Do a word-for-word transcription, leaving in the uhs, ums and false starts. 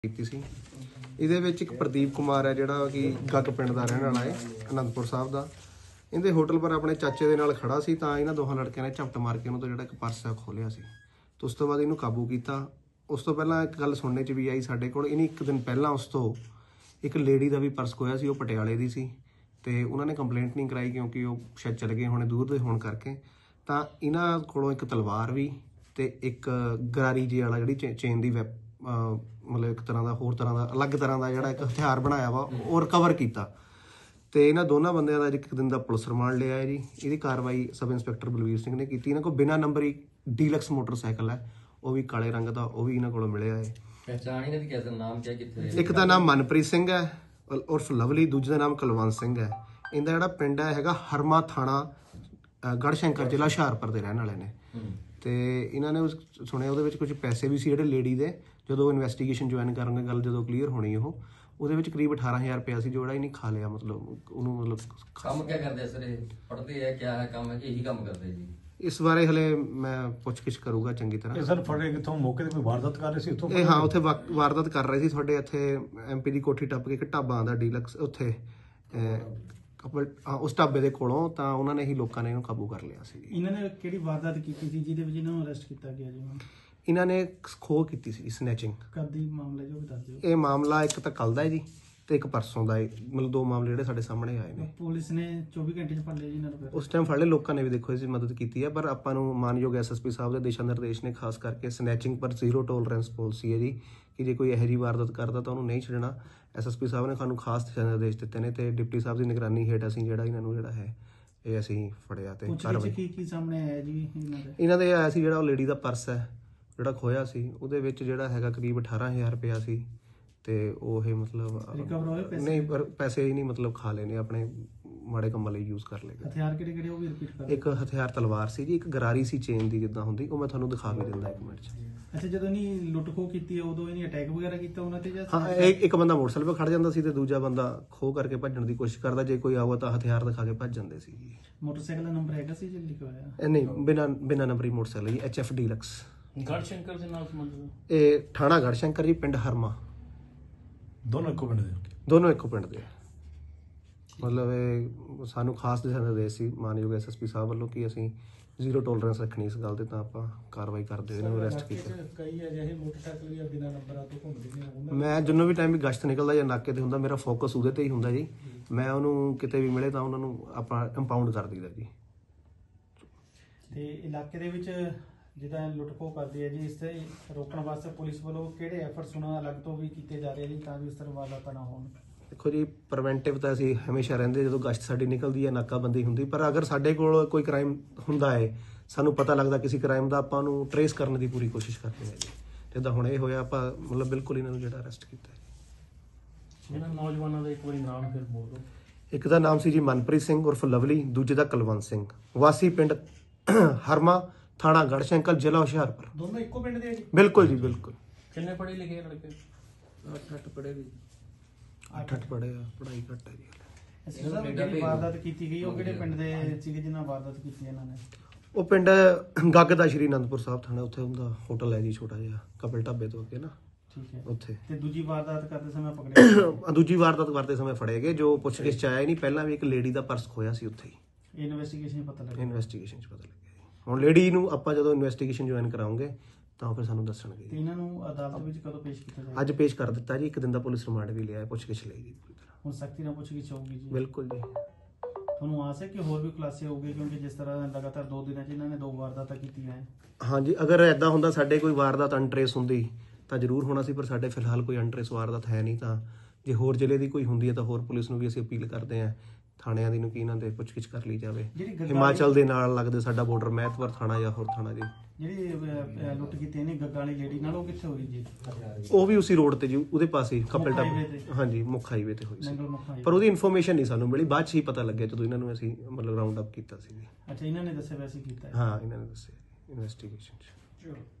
ਕੀਤੀ ਸੀ। ਇਹਦੇ ਵਿੱਚ ਇੱਕ ਪ੍ਰਦੀਪ ਕੁਮਾਰ ਹੈ ਜਿਹੜਾ ਕਿ ਗੱਗ ਪਿੰਡ ਦਾ ਰਹਿਣ ਵਾਲਾ ਹੈ, ਅਨੰਦਪੁਰ ਸਾਹਿਬ ਦਾ। ਇਹਦੇ ਹੋਟਲ ਪਰ ਆਪਣੇ ਚਾਚੇ ਦੇ ਨਾਲ ਖੜਾ ਸੀ ਤਾਂ ਇਹਨਾਂ ਦੋਹਾਂ ਲੜਕਿਆਂ ਨੇ ਝਪਟ ਮਾਰ ਕੇ ਉਹਨੂੰ ਤੋਂ ਜਿਹੜਾ ਇੱਕ ਪਰਸ ਹੈ ਖੋਲਿਆ ਸੀ। ਤੇ ਉਸ ਤੋਂ ਬਾਅਦ ਇਹਨੂੰ ਕਾਬੂ ਕੀਤਾ। ਉਸ ਤੋਂ ਪਹਿਲਾਂ ਇੱਕ ਗੱਲ ਸੁਣਨੇ 'ਚ ਵੀ ਆਈ ਸਾਡੇ ਕੋਲ, ਇਹਨੇ ਇੱਕ ਦਿਨ ਪਹਿਲਾਂ ਉਸ ਤੋਂ ਇੱਕ ਲੇਡੀ ਦਾ ਵੀ ਪਰਸ ਖੋਇਆ ਸੀ, ਉਹ ਪਟਿਆਲੇ ਦੀ ਸੀ ਤੇ ਉਹਨਾਂ ਨੇ ਕੰਪਲੇਂਟ ਨਹੀਂ ਕਰਾਈ ਕਿਉਂਕਿ ਉਹ ਸ਼ਾਇਦ ਚਲੇ ਗਏ ਹੋਣੇ ਦੂਰ ਦੇ ਹੋਣ ਕਰਕੇ। ਤਾਂ ਇਹਨਾਂ ਕੋਲੋਂ ਇੱਕ ਤਲਵਾਰ ਵੀ ਤੇ ਇੱਕ ਗਰਾਰੀ ਜੀ ਵਾਲਾ ਜਿਹੜੀ ਚੇਨ ਦੀ ਵੈਪ ਮਤਲਬ ਇੱਕ ਤਰ੍ਹਾਂ ਦਾ ਹੋਰ ਤਰ੍ਹਾਂ ਦਾ ਅਲੱਗ ਤਰ੍ਹਾਂ ਦਾ ਜਿਹੜਾ ਇੱਕ ਹਥਿਆਰ ਬਣਾਇਆ ਵਾ ਉਹ ਰਿਕਵਰ ਕੀਤਾ। ਤੇ ਇਹਨਾਂ ਦੋਨਾਂ ਬੰਦਿਆਂ ਦਾ ਇੱਕ ਦਿਨ ਦਾ ਪੁਲਿਸ ਰਿਮਾਂਡ ਲਿਆ ਹੈ ਜੀ। ਇਹਦੀ ਕਾਰਵਾਈ ਸਬ ਇੰਸਪੈਕਟਰ ਬਲਵੀਰ ਸਿੰਘ ਨੇ ਕੀਤੀ। ਇਹਨਾਂ ਕੋਲ ਬਿਨਾਂ ਨੰਬਰੀ ਡੀਲਕਸ ਮੋਟਰਸਾਈਕਲ ਹੈ, ਉਹ ਵੀ ਕਾਲੇ ਰੰਗ ਦਾ, ਉਹ ਵੀ ਇਹਨਾਂ ਕੋਲੋਂ ਮਿਲਿਆ ਹੈ। ਪਹਿਚਾਣ ਇਹਨਾਂ ਦੀ ਕਿਸ ਦਾ ਨਾਮ ਕਿਆ ਕਿੱਥੇ? ਇੱਕ ਦਾ ਨਾਮ ਮਨਪ੍ਰੀਤ ਸਿੰਘ ਹੈ ਉਰਫ ਲਵਲੀ, ਦੂਜੇ ਦਾ ਨਾਮ ਕੁਲਵੰਤ ਸਿੰਘ ਹੈ। ਇਹਦਾ ਜਿਹੜਾ ਪਿੰਡ ਹੈ ਹੈਗਾ ਹਰਮਾ ਥਾਣਾ ਗੜਸ਼ੰਕਰ ਜ਼ਿਲ੍ਹਾ ਹੁਸ਼ਿਆਰਪੁਰ ਦੇ ਰਹਿਣ ਵਾਲੇ ਨੇ। ਤੇ ਇਹਨਾਂ ਨੇ ਸੁਣਿਆ ਉਹਦੇ ਵਿੱਚ ਕੁਝ ਪੈਸੇ ਵੀ ਸੀ ਜਿਹੜੇ ਲੇਡੀ ਦੇ, ਜਦੋਂ ਇਨਵੈਸਟੀਗੇਸ਼ਨ ਜੁਆਇਨ ਕਰਾਂਗੇ ਗੱਲ ਜਦੋਂ ਕਲੀਅਰ ਹੋਣੀ ਉਹ ਉਹਦੇ ਵਿੱਚ ਕਰੀਬ ਅਠਾਰਾਂ ਹਜ਼ਾਰ ਰੁਪਇਆ ਸੀ ਜਿਹੜਾ ਇਹਨੇ ਖਾ ਲਿਆ। ਮਤਲਬ ਉਹਨੂੰ ਮਤਲਬ ਕੰਮ ਕਿਆ ਕਰਦੇ ਸਰ? ਇਹ ਪੜ੍ਹਦੇ ਹੈ ਕਿਆ ਹੈ ਕੰਮ? ਇਹੀ ਕੰਮ ਕਰਦੇ ਜੀ? ਇਸ ਬਾਰੇ ਹਲੇ ਮੈਂ ਪੁੱਛ-ਗਿੱਛ ਕਰੂੰਗਾ ਚੰਗੀ ਤਰ੍ਹਾਂ। ਇਹ ਸਰ ਫੜੇ ਕਿੱਥੋਂ? ਮੌਕੇ ਤੇ ਕੋਈ ਵਾਰਦਾਤ ਕਰ ਰਹੇ ਸੀ ਉੱਥੋਂ? ਇਹ ਹਾਂ ਉੱਥੇ ਵਾਰਦਾਤ ਕਰ ਰਹੇ ਸੀ। ਤੁਹਾਡੇ ਇੱਥੇ ਐਮਪੀ ਦੀ ਕੋਠੀ ਟੱਪ ਕੇ ਇੱਕ ਢਾਬਾ ਆਉਂਦਾ ਡੀਲਕਸ, ਉੱਥੇ ਕਪਲ ਉਸ ਢਾਬੇ ਦੇ ਕੋਲੋਂ, ਤਾਂ ਉਹਨਾਂ ਨੇ ਹੀ ਲੋਕਾਂ ਨੇ ਇਹਨੂੰ ਕਾਬੂ ਕਰ ਲਿਆ ਸੀ। ਇਹਨਾਂ ਨੇ ਕਿਹੜੀ ਵਾਰਦਾਤ ਕੀਤੀ ਸੀ ਜਿਹਦੇ ਵਿੱਚ ਇਹਨਾਂ ਨੂੰ ਅਰੈਸਟ ਕੀਤਾ ਗਿਆ ਜੀ? ਇਹਨਾਂ ਨੇ ਖੋਹ ਕੀਤੀ ਸੀ, ਸਨੈਚਿੰਗ। ਕਦੀ ਮਾਮਲਾ ਜੋ ਦੱਸ ਦਿਓ। ਇਹ ਮਾਮਲਾ ਇੱਕ ਤਾਂ ਕੱਲ ਦਾ ਹੈ ਜੀ ਤੇ ਇੱਕ ਪਰਸੋਂ ਦਾ ਹੈ, ਮਤਲਬ ਦੋ ਮਾਮਲੇ ਜਿਹੜੇ ਸਾਡੇ ਸਾਹਮਣੇ ਆਏ ਨੇ। ਪੁਲਿਸ ਨੇ ਚੌਵੀ ਘੰਟੇ 'ਚ ਫੜ ਲਿਆ ਜੀ ਇਹਨਾਂ ਨੂੰ? ਉਸ ਟਾਈਮ ਫੜ ਲਏ, ਲੋਕਾਂ ਨੇ ਵੀ ਦੇਖੋ ਇਸ ਮਦਦ ਕੀਤੀ ਹੈ। ਪਰ ਆਪਾਂ ਨੂੰ ਮਾਨਯੋਗ ਐਸਐਸਪੀ ਸਾਹਿਬ ਦੇ ਦਿਸ਼ਾ ਨਿਰਦੇਸ਼ ਨੇ ਖਾਸ ਕਰਕੇ ਸਨੈਚਿੰਗ ਪਰ ਜ਼ੀਰੋ ਟੋਲਰੈਂਸ ਪੋਲਿਸੀ ਹੈ ਜੀ, ਕਿ ਜੇ ਕੋਈ ਇਹੋ ਜਿਹੀ ਵਾਰਦਾਤ ਕਰਦਾ ਤਾਂ ਉਹਨੂੰ ਨਹੀਂ ਛੱਡਣਾ। ਐਸਐਸਪੀ ਸਾਹਿਬ ਨੇ ਸਾਨੂੰ ਖਾਸ ਦਿਸ਼ਾ ਨਿਰਦੇਸ਼ ਦਿੱਤੇ ਨੇ ਤੇ ਡਿਪਟੀ ਸਾਹਿਬ ਦੀ ਨਿਗਰਾਨੀ ਹੇਠ ਅਸੀਂ ਜਿਹੜਾ ਇਹਨਾਂ ਨੂੰ ਜਿਹੜਾ ਹੈ ਇਹ ਅਸੀਂ ਫੜਿਆ ਤੇ ਕਾਰਵਾਈ। ਕੀ ਕੀ ਸਾਹਮਣੇ ਆਇਆ ਜੀ ਇਹਨਾਂ ਦੇ? ਇਹਨਾਂ ਦੇ ਆਇਆ ਸੀ ਜਿਹੜਾ ਉਹ ਲੇਡੀ ਦਾ ਪਰਸ ਹੈ ਜਿਹੜਾ ਖੋਇਆ ਸੀ, ਉਹਦੇ ਵਿੱਚ ਜਿਹੜਾ ਹੈਗਾ ਕਰੀਬ ਅਠਾਰਾਂ ਹਜ਼ਾਰ ਰੁਪਇਆ ਸੀ ਤੇ ਉਹ ਇਹ ਮਤਲਬ ਨਹੀਂ ਪਰ ਪੈਸੇ ਹੀ ਨਹੀਂ ਮਤਲਬ ਖਾ ਲਏ ਨੇ, ਆਪਣੇ ਮਾੜੇ ਕੰਮਾਂ ਲਈ ਯੂਜ਼ ਕਰ ਲਏ। ਹਥਿਆਰ ਕਿਹੜੇ ਕਿਹੜੇ ਉਹ ਵੀ ਰਿਪੀਟ ਕਰ? ਇੱਕ ਹਥਿਆਰ ਤਲਵਾਰ ਸੀ ਜੀ, ਇੱਕ ਗਰਾਰੀ ਸੀ ਚੇਨ ਦੀ ਜਿੱਦਾਂ ਹੁੰਦੀ, ਉਹ ਮੈਂ ਤੁਹਾਨੂੰ ਦਿਖਾ ਵੀ ਦਿੰਦਾ ਇੱਕ ਮਿੰਟ 'ਚ। ਅੱਛਾ, ਜਦੋਂ ਇਹਨੀ ਲੁੱਟ ਖੋਹ ਕੀਤੀ ਉਦੋਂ ਇਹਨੇ ਅਟੈਕ ਵਗੈਰਾ ਕੀਤਾ ਉਹਨਾਂ ਤੇ ਜਾਂ? ਹਾਂ, ਇੱਕ ਬੰਦਾ ਮੋਟਰਸਾਈਕਲ 'ਤੇ ਖੜ ਜਾਂਦਾ ਸੀ ਤੇ ਦੂਜਾ ਬੰਦਾ ਖੋਹ ਕਰਕੇ ਭੱਜਣ ਦੀ ਕੋਸ਼ਿਸ਼ ਕਰਦਾ, ਜੇ ਕੋਈ ਆਊਗਾ ਤਾਂ ਹਥਿਆਰ ਦਿਖਾ ਕੇ ਭੱਜ ਜਾਂਦੇ ਸੀ ਜੀ। ਮੋਟਰਸਾਈਕਲ ਦਾ ਨੰਬਰ ਹੈਗਾ ਸੀ ਜੀ ਲਿਖਿਆ ਹੋਇਆ? ਨਹੀਂ, ਬਿਨਾਂ ਬਿਨਾਂ ਨੰਬਰੀ ਮੋਟਰਸਾਈਕਲ ਜੀ, ਐਚ ਐਫ ਡੀਲਕਸ। ਗੜਸ਼ੰਕਰ ਦੇ ਨਾਲ ਸੰਬੰਧਿਤ ਇਹ ਥਾਣਾ ਗੜਸ਼ੰਕਰ ਜੀ, ਪਿੰਡ ਹਰਮਾ। ਦੋਨੋਂ ਇੱਕੋ ਪਿੰਡ ਦੇ? ਦੋਨੋਂ ਇੱਕੋ ਪਿੰਡ ਦੇ। ਮਤਲਬ ਇਹ ਸਾਨੂੰ ਖਾਸ ਦਿਸ਼ਾ ਨਿਰਦੇਸ਼ ਸੀ ਮਾਨਯੋਗ ਐਸਐਸਪੀ ਸਾਹਿਬ ਵੱਲੋਂ ਕਿ ਅਸੀਂ ਜ਼ੀਰੋ ਟੋਲਰੈਂਸ ਰੱਖਣੀ ਇਸ ਗੱਲ ਤੇ, ਤਾਂ ਆਪਾਂ ਕਾਰਵਾਈ ਕਰਦੇ ਇਹਨਾਂ ਨੂੰ ਅਰੈਸਟ ਕੀਤਾ। ਕਈ ਅਜਿਹੇ ਮੋਟਰਸਾਈਕਲ ਵੀ ਬਿਨਾਂ ਨੰਬਰਾਂ ਤੋਂ ਘੁੰਮਦੇ ਨੇ। ਮੈਂ ਜਦੋਂ ਵੀ ਟਾਈਮ ਵੀ ਗਸ਼ਤ ਨਿਕਲਦਾ ਜਾਂ ਨਾਕੇ ਤੇ ਹੁੰਦਾ, ਮੇਰਾ ਫੋਕਸ ਉਹਦੇ ਤੇ ਹੀ ਹੁੰਦਾ ਜੀ। ਮੈਂ ਉਹਨੂੰ ਕਿਤੇ ਵੀ ਮਿਲੇ ਤਾਂ ਉਹਨਾਂ ਨੂੰ ਆਪਾਂ ਇੰਪਾਊਂਡ ਕਰ ਦਈਦਾ ਜੀ। ਤੇ ਇਲਾਕੇ ਦੇ ਵਿੱਚ ਜਿੱਦਾਂ ਲੁੱਟ ਖੋਹ ਕਰਦੇ ਆ ਜੀ, ਇਸ ਤੇ ਰੋਕਣ ਵਾਸਤੇ ਪੁਲਿਸ ਵੱਲੋਂ ਕਿਹੜੇ ਐਫਰਟਸ ਉਹਨਾਂ ਅਲੱਗ ਤੋਂ ਵੀ ਕੀਤੇ ਜਾ ਰਹੇ ਜੀ ਤਾਂ ਵੀ ਇਸ ਤਰ੍ਹਾਂ ਵਾਰਦਾਤਾਂ ਨਾ ਹੋਣ? ਦੇਖੋ ਜੀ, ਪ੍ਰੀਵੈਂਟਿਵ ਤਾਂ ਅਸੀਂ ਹਮੇਸ਼ਾ ਰਹਿੰਦੇ ਜਦੋਂ ਗਸ਼ਤ ਸਾਡੀ ਨਿਕਲਦੀ ਹੈ, ਨਾਕਾਬੰਦੀ ਹੁੰਦੀ। ਪਰ ਅਗਰ ਸਾਡੇ ਕੋਲ ਕੋਈ ਕ੍ਰਾਈਮ ਹੁੰਦਾ ਹੈ, ਸਾਨੂੰ ਪਤਾ ਲੱਗਦਾ ਕਿਸੇ ਕ੍ਰਾਈਮ ਦਾ, ਆਪਾਂ ਉਹਨੂੰ ਟਰੇਸ ਕਰਨ ਦੀ ਪੂਰੀ ਕੋਸ਼ਿਸ਼ ਕਰਦੇ ਹਾਂ ਜੀ। ਜਿੱਦਾਂ ਹੁਣ ਇਹ ਹੋਇਆ, ਆਪਾਂ ਮਤਲਬ ਬਿਲਕੁਲ ਇਹਨਾਂ ਨੂੰ ਜਿਹੜਾ ਅਰੈਸਟ ਕੀਤਾ ਹੈ। ਇਹਨਾਂ ਨੌਜਵਾਨਾਂ ਦਾ ਇੱਕ ਵਾਰੀ ਨਾਮ ਫਿਰ ਬੋਲ ਦਿਓ। ਇੱਕ ਦਾ ਨਾਮ ਸੀ ਜੀ ਮਨਪ੍ਰੀਤ ਸਿੰਘ ਉਰਫ ਲਵਲੀ, ਦੂਜੇ ਦਾ ਕੁਲਵੰਤ ਸਿੰਘ, ਵਾਸੀ ਪਿੰਡ ਹਰਮਾ, ਥਾਣਾ ਗੜਸ਼ੰਕਰ, ਜ਼ਿਲ੍ਹਾ ਹੁਸ਼ਿਆਰਪੁਰ। ਦੋਨੋਂ ਇੱਕੋ ਪਿੰਡ ਦੇ ਆ ਜੀ? ਬਿਲਕੁਲ ਜੀ, ਬਿਲਕੁਲ। ਕਿੰਨੇ ਪੜ੍ਹੇ ਲਿਖੇ ਲੜਕੇ? ਅੱਠ ਅੱਠ ਪੜ੍ਹੇ ਜੀ। ਅੱਠ ਅੱਠ ਪੜ੍ਹੇ ਆ, ਪੜ੍ਹਾਈ ਘੱਟ ਹੈ ਜੀ। ਜਿਹੜੀ ਵਾਰਦਾਤ ਕੀਤੀ ਗਈ ਉਹ ਕਿਹੜੇ ਪਿੰਡ ਦੇ ਸੀਗੇ ਜਿਨ੍ਹਾਂ ਵਾਰਦਾਤ ਕੀਤੀ ਇਹਨਾਂ ਨੇ? ਉਹ ਪਿੰਡ ਗੱਗ ਦਾ, ਸ਼੍ਰੀ ਅਨੰਦਪੁਰ ਸਾਹਿਬ ਥਾਣਾ, ਉੱਥੇ ਹੁੰਦਾ ਹੋਟਲ ਹੈ ਜੀ ਛੋਟਾ ਜਿਹਾ, ਕਪਲ ਢਾਬੇ ਤੋਂ ਅੱਗੇ ਨਾ। ਠੀਕ ਹੈ। ਉੱਥੇ ਤੇ ਦੂਜੀ ਵਾਰਦਾਤ ਕਰਦੇ ਸਮੇਂ ਪਕੜੇ? ਦੂਜੀ ਵਾਰਦਾਤ ਕਰਦੇ ਸਮੇਂ ਫੜੇ ਗਏ, ਜੋ ਪੁੱਛਗਿੱਛ ਚ ਆਇਆ ਹੀ ਨਹੀਂ। ਪਹਿਲਾਂ ਵੀ ਇੱਕ ਲੇਡੀ ਦਾ ਪਰਸ ਖੋਇਆ ਸੀ ਉੱਥੇ ਹੀ। ਇਨਵੈਸਟੀਗੇਸ਼ਨ ਪਤਾ ਲੱਗਿਆ? ਇਨਵੈਸਟੀਗੇਸ਼ਨ ਚ ਪਤਾ ਲੱਗਿਆ। ਹੁਣ ਲੇਡੀ ਨੂੰ ਆਪਾਂ ਜਦੋਂ ਇਨਵੈਸਟੀਗੇਸ਼ਨ ਜੁਆਇਨ ਕਰਾਉਂਗੇ ਤਾਂ ਫਿਰ ਸਾਨੂੰ ਦੱਸਣਗੇ। ਤੇ ਇਹਨਾਂ ਨੂੰ ਅਦਾਲਤ ਵਿੱਚ ਕਦੋਂ ਪੇਸ਼ ਕੀਤਾ ਜਾਏਗਾ? ਅੱਜ ਪੇਸ਼ ਕਰ ਦਿੱਤਾ ਜੀ, ਇੱਕ ਦਿਨ ਦਾ ਪੁਲਿਸ ਰਿਮਾਂਡ ਵੀ ਲਿਆ, ਪੁੱਛਗਿੱਛ ਲਈ ਜੀ ਪੂਰੀ ਤਰ੍ਹਾਂ। ਹੁਣ ਸਖਤੀ ਨਾਲ ਪੁੱਛਗਿੱਛ ਹੋਊਗੀ ਜੀ? ਬਿਲਕੁਲ ਜੀ। ਤੁਹਾਨੂੰ ਆਸ ਹੈ ਕਿ ਹੋਰ ਵੀ ਖੁਲਾਸੇ ਹੋਊਗੇ, ਕਿਉਂਕਿ ਜਿਸ ਤਰ੍ਹਾਂ ਲਗਾਤਾਰ ਦੋ ਦਿਨਾਂ 'ਚ ਇਹਨਾਂ ਨੇ ਦੋ ਵਾਰਦਾਤਾਂ ਕੀਤੀਆਂ ਹੈ? ਹਾਂਜੀ, ਅਗਰ ਐਦਾਂ ਹੁੰਦਾ ਸਾਡੇ ਕੋਈ ਵਾਰਦਾਤ ਅਨਟਰੇਸ ਹੁੰਦੀ ਤਾਂ ਜ਼ਰੂਰ ਹੋਣਾ ਸੀ, ਪਰ ਸਾਡੇ ਫਿਲਹਾਲ ਕੋਈ ਅਨਟਰੇਸ ਵਾਰਦਾਤ ਹੈ ਨਹੀਂ। ਤਾਂ ਜੇ ਹੋਰ ਜ਼ਿਲ੍ਹੇ ਦੀ ਕੋਈ ਹੁੰਦੀ ਹੈ ਤਾਂ ਹੋਰ ਪੁਲਿਸ ਨੂੰ ਵੀ ਅਸੀਂ ਅਪੀਲ ਕਰਦੇ ਹਾਂ, ਥਾਣਿਆਂ ਦੀ ਨੂੰ ਕਿ ਇਹਨਾਂ ਦੇ ਪੁੱਛਗਿੱਛ ਕਰ ਲਈ ਜਾਵੇ। ਹਿਮਾਚਲ ਦੇ ਨਾਲ ਲੱਗਦੇ ਸਾਡਾ ਬਾਰਡਰ, ਮਹਿਤਪੁਰ ਥਾਣਾ ਜਾਂ ਹੋਰ ਥਾਣਾ ਜੀ। ਜਿਹੜੀ ਲੁੱਟ ਕੀਤੀ ਇਹਨੇ ਗੱਗਾ ਵਾਲੀ ਲੇਡੀ ਨਾਲ, ਉਹ ਕਿੱਥੇ ਹੋਈ ਜੀ? ਉਹ ਵੀ ਉਸੇ ਰੋਡ ਤੇ ਜੀ, ਉਹਦੇ ਪਾਸੇ ਕਪਲ ਢਾਬੇ। ਹਾਂਜੀ, ਮੁੱਖ ਹਾਈਵੇ ਤੇ ਹੋਈ ਸੀ, ਪਰ ਉਹਦੀ ਇਨਫੋਰਮੇਸ਼ਨ ਨਹੀਂ ਸਾਨੂੰ ਮਿਲੀ, ਬਾਅਦ 'ਚ ਹੀ ਪਤਾ ਲੱਗਿਆ ਜਦੋਂ ਇਹਨਾਂ ਨੂੰ ਅਸੀਂ ਮਤਲਬ ਰਾਉਂਡ ਅਪ ਕੀਤਾ ਸੀ। ਅੱਛਾ, ਇਹਨਾਂ ਨੇ ਦੱਸਿਆ ਵੈਸੇ ਕੀਤਾ? ਹਾਂ, ਇਹਨਾਂ ਨੇ ਦੱਸਿਆ ਇਨਵੈਸਟੀਗੇਸ਼ਨ 'ਚ।